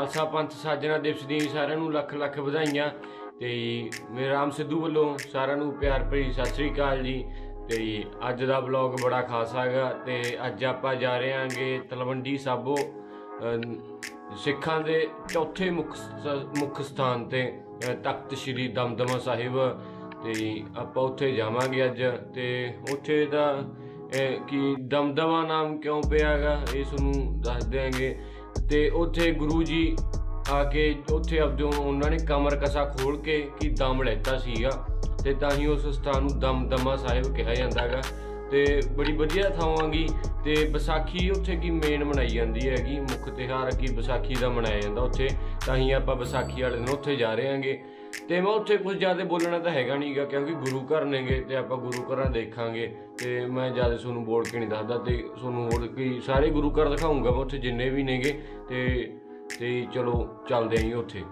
खालसा पंथ साजना दिवस दी सारिਆਂ ਨੂੰ ਲੱਖ ਲੱਖ ਵਧਾਈਆਂ। ਤੇ ਮੇਰੇ ਰਾਮ ਸਿੱਧੂ ਵੱਲੋਂ ਸਾਰਿਆਂ ਨੂੰ ਪਿਆਰ ਭਰੀ ਸਤਿ ਸ੍ਰੀ ਅਕਾਲ ਜੀ। ਤੇ ਅੱਜ ਦਾ ਵਲੌਗ ਬੜਾ ਖਾਸ ਹੈਗਾ ਤੇ ਅੱਜ ਆਪਾਂ ਜਾ ਰਹੇ ਹਾਂਗੇ ਤਲਵੰਡੀ ਸਾਬੋ ਸਿੱਖਾਂ ਦੇ ਚੌਥੇ ਮੁੱਖ ਸਥਾਨ ਤੇ ਤਖਤ ਸ਼੍ਰੀ ਦਮਦਮਾ ਸਾਹਿਬ। ਤੇ ਆਪਾਂ ਉੱਥੇ ਜਾਵਾਂਗੇ ਅੱਜ। ਤੇ ਉੱਥੇ ਦਾ कि दमदमा नाम क्यों पे हैगा ये तुहानूं दस देंगे। तो उत्थे गुरु जी आके उत्थे अब उन्होंने कमर कसा खोल के कि दम लैता सीगा ते तां ही उस स्थान नूं दमदमा साहिब कहा जांदा हैगा। ते बड़ी वधिया थावां गी। ते विसाखी उत्थे की मेन मनाई जाती हैगी, मुख तिहार की विसाखी का मनाया जाता उत्थे। तां ही आपां विसाखी वाले दिन उत्थे जा रहे हांगे। तो मैं उत्थे कुछ ज़्यादा बोलना तो हैगा नहीं गा क्योंकि गुरु घर नेगे ते आपां गुरु घर देखांगे। तो मैं ज़्यादा तुहानूं बोल के नहीं दसदा ते तुहानूं होर कि सारे गुरु घर दिखाऊँगा मैं उत्थे जिन्ने भी नेगे। ते चलो चलदे आं उत्थे।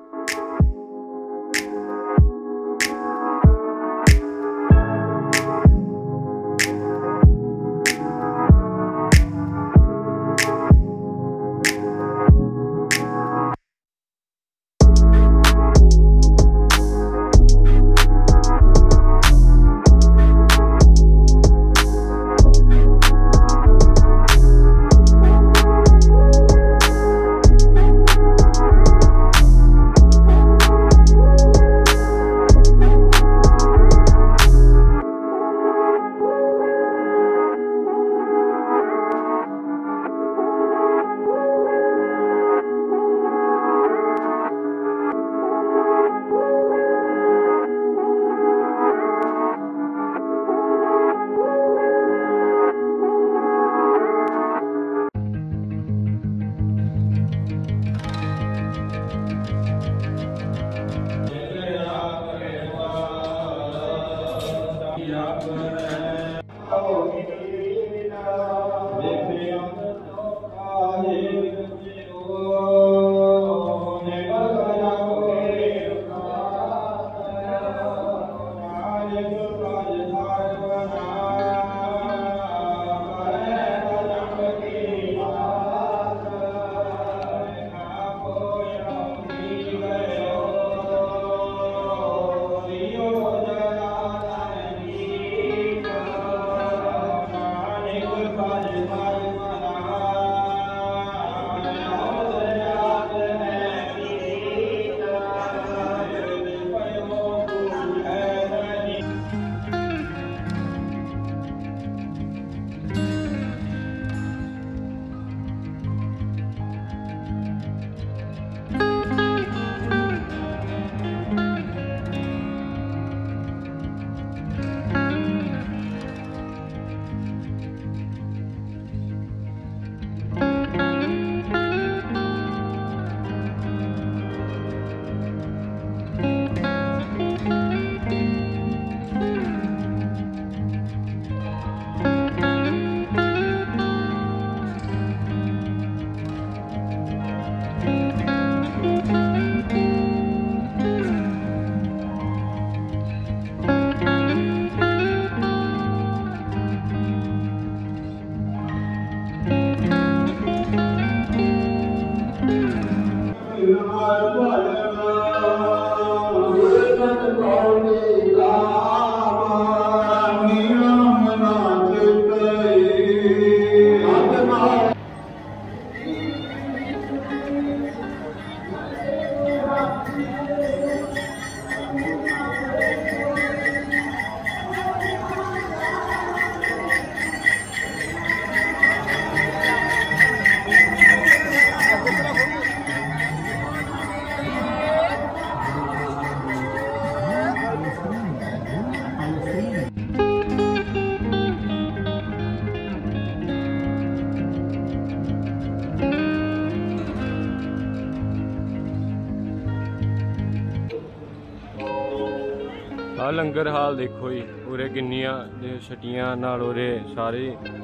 आ लंगर हाल देखो जी, उरे किन्नियां छटियां नाल उरे सारे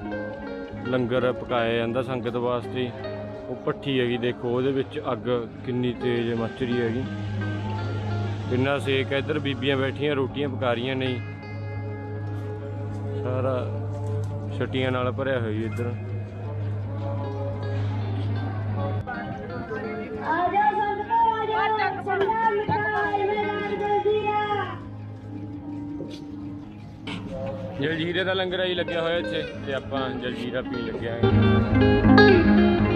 लंगर पकाया जाता संगत वास्ते। वो भट्ठी हैगी देखो, वो अग किन्नी तेज मच रही हैगी, किन्ना सेक है। इधर बीबियां बैठियां रोटियां पका रही ने, सारा छटियां नाल भरिया हुआ इधर। जलजीरे का लंगर ही लग्या होया इत्थे ते आपां जलजीरा पीन लगे हैं।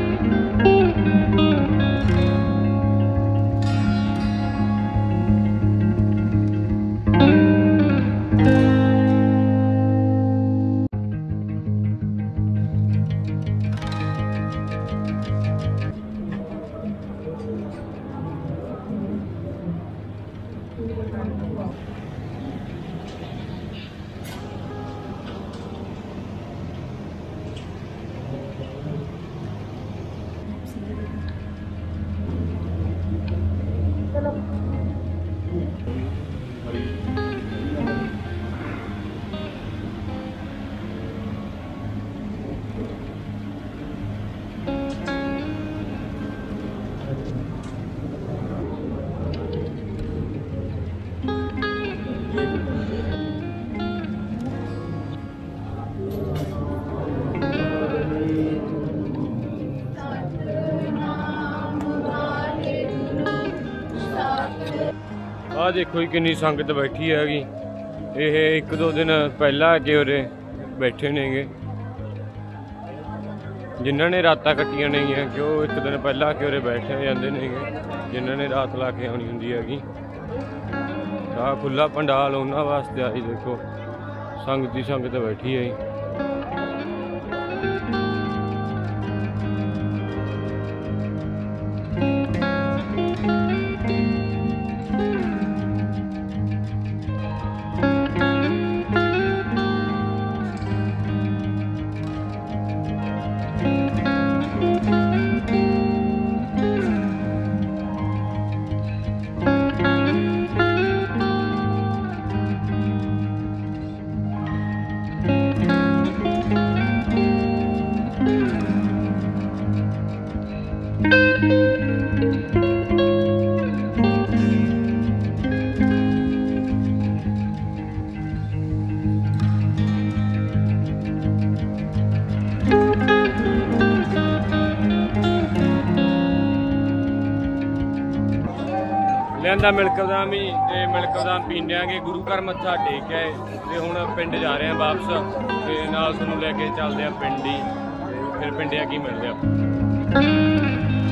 आ देखो ही कितनी संगत बैठी हैगी। ये एक दो दिन पहला के उरे बैठे नेगे जिन्होंने रातां कट्टियां नहीं है, क्यों एक दिन पहला के उरे बैठे जाते नेगे जिन्होंने रात ला के आनी होंदी हैगी। खुला पंडाल उन्होंने वास्ते आई देखो संगत ही संगत बैठी है। लिया मिल्क बदाम ही ते मिल्क बदाम पीने आगे गुरु घर मत्था टेक है ते हुण पिंड जा रहे हैं वापस ते नाल तुहानूं लैके चलदे आ पिंड ही ते फिर पिंडिया की मिलदे आ।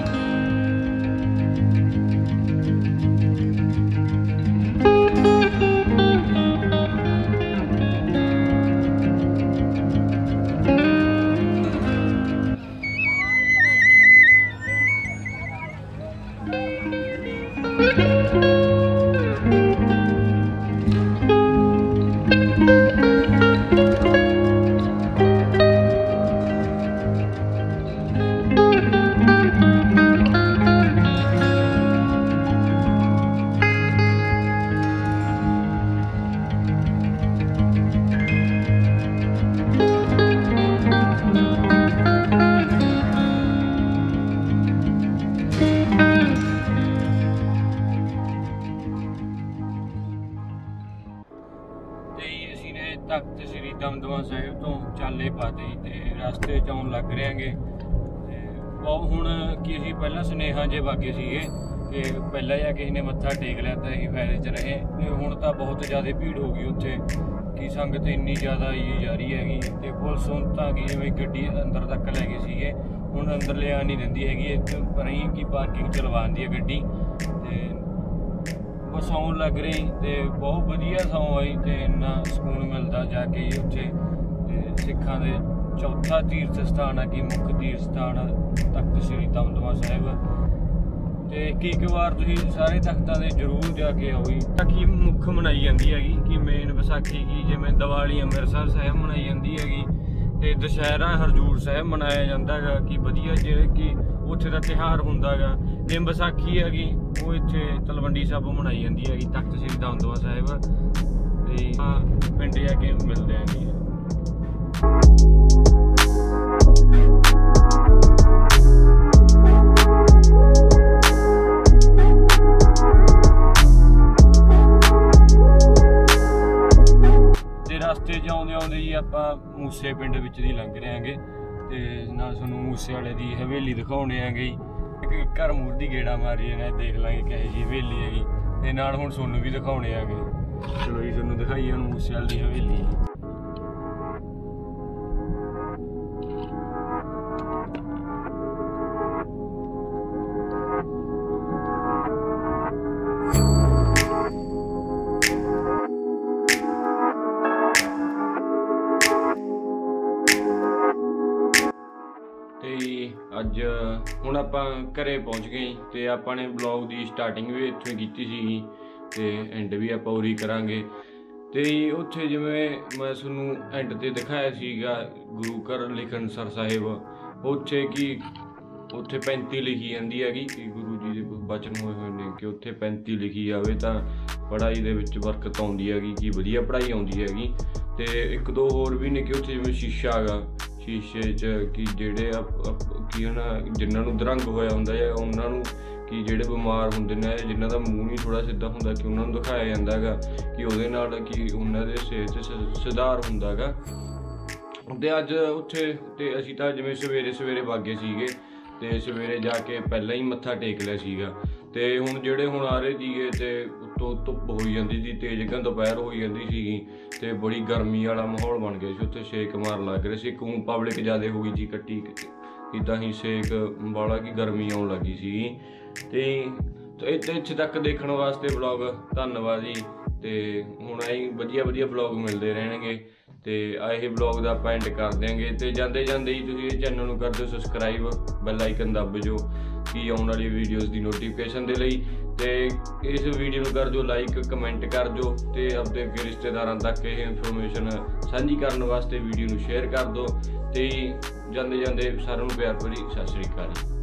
तख्त श्री दमदमा साहिब तो चाले पाते ते रस्ते च आउण लग रहे हैं। हुण कि असीं पहलां सुनेहा जे वागे सीगे कि पहला जा किसी ने मत्था टेक लिया तो असीं फायदे च रहे ते हुण तां बहुत ज़्यादा भीड़ हो गई उत्थे कि संगत इन्नी ज़्यादा आई जा रही हैगी ते पुलिस हुण तां कि जिवें गड्डी अंदर तक लै गए सीगे हुण अंदर लिया नहीं दिंदी हैगी पर ही कि पार्किंग च लवा दिंदी है गड्डी ते बस आउण लग रही ते बहुत वधिया सौं आई ते इन्ना सकून मिलता जाके उत्थे सिखां दे चौथा तीर्थ स्थान है कि मुख तीर्थ स्थान तख्त श्री दमदमा साहिब ते एक बार तुसीं सारे तख्तां दे जरूर जाके आओ। विसाखी मुख मनाई जाती हैगी कि मेन विसाखी की जिवें दिवाली अमृतसर साहिब मनाई जाती हैगी ते दशहरा हरजूर साहिब मनाया जाता है कि वधिया जिहड़े कि उत्थे दा तिहार हुंदा गा। ते विसाखी हैगी वो इत्थे तलवंडी साहिब मनाई जाती हैगी तख्त श्री दमदमा साहिब ते पिंड जाके मिलदे हैगे। रस्ते च आउंदे आउंदे जी आपां मूसे पिंड विच दी लंघ रहे हैंगे ते नाल तुहानूं मूसे वाले दी हवेली दिखाउने हैंगे घर मूर दी गेड़ा मारी ने, देख लांगे किहो जी हवेली हैगी ते नाल हुण सोनू भी दिखाउणे आगे। चलो जी सोनू दिखाइए हुण मूसेवाल दी हवेली। ਅੱਜ ਹੁਣ ਆਪਾਂ ਘਰੇ ਪਹੁੰਚ ਗਏ ਤੇ ਆਪਾਂ ਨੇ ਬਲੌਗ ਦੀ ਸਟਾਰਟਿੰਗ ਵੀ ਇੱਥੋਂ ਹੀ ਕੀਤੀ ਸੀਗੀ ਤੇ ਐਂਡ ਵੀ ਆਪਾਂ ਉਰੀ ਕਰਾਂਗੇ। ਤੇ ਉੱਥੇ ਜਿਵੇਂ ਮੈਂ ਤੁਹਾਨੂੰ ਐਂਡ ਤੇ ਦਿਖਾਇਆ ਸੀਗਾ ਗੁਰੂ ਘਰ ਲਿਖਣਸਰ ਸਾਹਿਬ, ਉੱਥੇ ਕਿ ਉੱਥੇ 35 ਲਿਖੀ ਜਾਂਦੀ ਹੈਗੀ ਕਿ ਗੁਰੂ ਜੀ ਦੇ ਬਚਨ ਹੋਏ ਹੋਏ ਨੇ ਕਿ ਉੱਥੇ 35 ਲਿਖੀ ਜਾਵੇ ਤਾਂ ਪੜ੍ਹਾਈ ਦੇ ਵਿੱਚ ਬਰਕਤ ਆਉਂਦੀ ਹੈਗੀ, ਕਿ ਵਧੀਆ ਪੜ੍ਹਾਈ ਆਉਂਦੀ ਹੈਗੀ। ਤੇ ਇੱਕ ਦੋ ਹੋਰ ਵੀ ਨੇ ਕਿ ਉੱਥੇ ਜਿਵੇਂ ਸ਼ੀਸ਼ਾ ਹੈਗਾ, ਸ਼ੀਸ਼ੇ 'ਚ ਕਿ ਜਿਹੜੇ ਕੀ ਹੈ ਨਾ ਜਿਨ੍ਹਾਂ ਨੂੰ ਅਧਰੰਗ ਹੋਇਆ ਹੁੰਦਾ ਹੈ ਉਹਨਾਂ ਨੂੰ, ਕਿ ਜਿਹੜੇ ਬਿਮਾਰ ਹੁੰਦੇ ਨੇ ਜਿਨ੍ਹਾਂ ਦਾ ਮੂੰਹ ਨਹੀਂ ਥੋੜ੍ਹਾ ਸਿੱਧਾ ਹੁੰਦਾ, ਕਿ ਉਹਨਾਂ ਨੂੰ ਦਿਖਾਇਆ ਜਾਂਦਾ ਹੈਗਾ ਕਿ ਉਹਦੇ ਨਾਲ ਕਿ ਉਹਨਾਂ ਦੇ ਸਿਹਤ 'ਚ ਸੁਧਾਰ ਹੁੰਦਾ ਹੈਗਾ। ਅਤੇ ਅੱਜ ਉੱਥੇ ਤੇ ਅਸੀਂ ਤਾਂ ਜਿਵੇਂ ਸਵੇਰੇ ਵਾਗੇ ਸੀਗੇ ਤੇ ਸਵੇਰੇ ਜਾ ਕੇ ਪਹਿਲਾਂ ਹੀ ਮੱਥਾ ਟੇਕ ਲਿਆ ਸੀਗਾ। ਤੇ ਹੁਣ ਜਿਹੜੇ ਹੁਣ ਆ ਰਹੇ ਸੀਗੇ ਤੇ ਉੱਤੋਂ ਧੁੱਪ ਹੋਈ ਜਾਂਦੀ ਸੀ, ਤੇਜ਼ ਦੁਪਹਿਰ ਹੋਈ ਜਾਂਦੀ ਸੀਗੀ ਤੇ ਬੜੀ ਗਰਮੀ ਵਾਲਾ ਮਾਹੌਲ ਬਣ ਗਿਆ ਸੀ, ਉੱਥੇ ਛੇਕ ਮਾਰ ਲੱਗ ਰਿਹਾ ਸੀ। ਕਿਉਂ ਪਬਲਿਕ ਜ਼ਿਆਦਾ ਹੋ ਗਈ ਸੀ ਇਕੱਠੀ, ਇੱਦਾਂ ਹੀ ਛੇਕ ਵਾਲਾ ਕਿ ਗਰਮੀ ਆਉਣ ਲੱਗੀ ਸੀਗੀ। ਤੇ ਇੱਥੇ ਤੱਕ ਦੇਖਣ ਵਾਸਤੇ ਬਲੌਗ ਧੰਨਵਾਦ ਜੀ। ਤੇ ਹੁਣ ਆਈ ਵਧੀਆ ਬਲੌਗ ਮਿਲਦੇ ਰਹਿਣਗੇ ਤੇ ਇਹ ਬਲੌਗ ਦਾ ਆਪਾਂ ਐਂਡ ਕਰ ਦਿਆਂਗੇ। ਤੇ ਜਾਂਦੇ ਹੀ ਤੁਸੀਂ ਇਹ ਚੈਨਲ ਨੂੰ ਕਰ ਦਿਓ ਸਬਸਕ੍ਰਾਈਬ, ਬੈਲ ਆਈਕਨ ਦੱਬ ਜੋ ਕਿ ਆਉਣ ਵਾਲੀ ਵੀਡੀਓਜ਼ ਦੀ ਨੋਟੀਫਿਕੇਸ਼ਨ ਦੇ ਲਈ। ਤੇ ਇਸ ਵੀਡੀਓ ਨੂੰ ਕਰ ਦਿਓ ਲਾਈਕ, ਕਮੈਂਟ ਕਰ ਦਿਓ ਤੇ ਆਪਣੇ ਅੱਗੇ ਰਿਸ਼ਤੇਦਾਰਾਂ ਤੱਕ ਇਹ ਇਨਫੋਰਮੇਸ਼ਨ ਸਾਂਝੀ ਕਰਨ ਵਾਸਤੇ ਵੀਡੀਓ ਨੂੰ ਸ਼ੇਅਰ ਕਰ ਦਿਓ। ਤੇ ਜਾਂਦੇ ਸਾਰਿਆਂ ਨੂੰ ਪਿਆਰ ਭਰੀ ਸਤਿ ਸ਼੍ਰੀ ਅਕਾਲ।